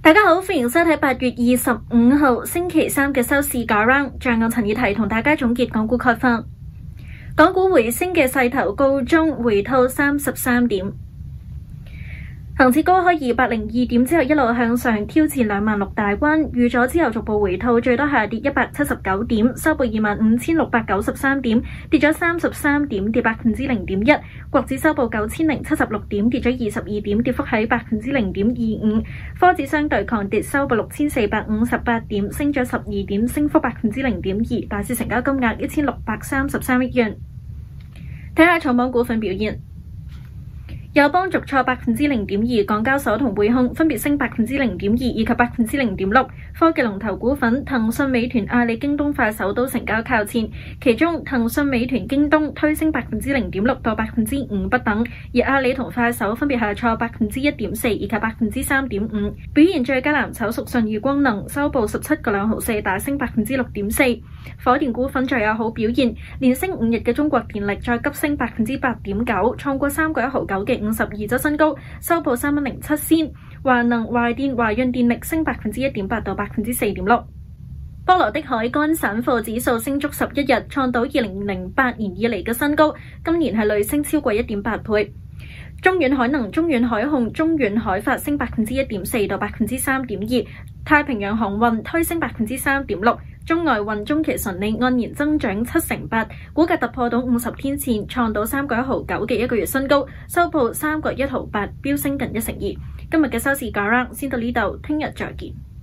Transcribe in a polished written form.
大家好，歡迎收睇8月25號星期三嘅收市價 round，像我陳以提同大家總結港股概況。港股回升嘅勢頭告終，回吐33點。恒指高開202點之後一路向上挑戰26000大關，預咗之後逐步回吐，最多下跌179點，收報25693點，跌咗33點，跌0.1%。國指收報9076點，跌咗22點，跌幅喺0.25%。科指相對抗跌，收報6458點，升咗12點，升幅0.2%。大市成交金額1633億元。睇下重磅股份表現。友邦續挫0.2%，港交所同匯控分別升0.2%以及0.6%。科技龍頭股份騰訊、美團、阿里、京東、快手都成交靠前，其中騰訊、美團、京東推升0.6%到5%不等，而阿里同快手分別下挫1.4%以及3.5%。表現最佳藍籌屬舜宇光能，收報17個2毫4，大升6.4%。火電股份最有好表現，連升5日嘅中國電力再急升8.9%，創過3個1毫9嘅52周新高，收報3.07仙。華能、華電、華潤電力升1.8%到4.6%。波羅的海乾散貨指數升足11日，創到2008年以嚟嘅新高，今年係累升超過1.8倍。中遠海能、中遠海控、中遠海發升1.4%到3.2%，太平洋航運推升3.6%，中外運中期純利按年增長7%，股價突破到50天線，創到3個1毫9嘅一個月新高，收報3個1毫8，飆升近1成2。今日嘅收市價先到呢度，聽日再見。